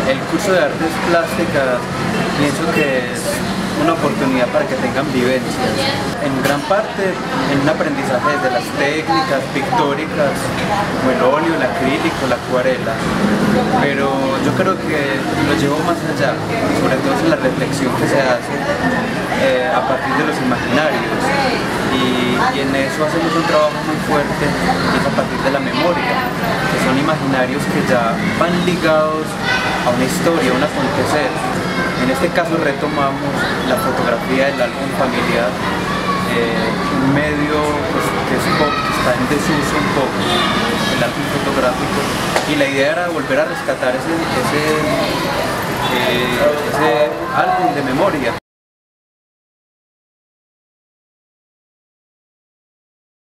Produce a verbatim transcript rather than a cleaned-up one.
el curso de artes plásticas pienso que es una oportunidad para que tengan vivencias, en gran parte en un aprendizaje desde las técnicas pictóricas, como el óleo, el acrílico, la acuarela, pero yo creo que lo llevo más allá, sobre todo en la reflexión que se hace eh, a partir de los imaginarios, y, y en eso hacemos un trabajo muy fuerte, y es a partir de la memoria, que son imaginarios que ya van ligados a una historia, a un acontecer. En este caso retomamos la fotografía del álbum familiar, eh, un medio pues, que, es poco, que está en desuso un poco, el álbum fotográfico, y la idea era volver a rescatar ese, ese, eh, ese álbum de memoria.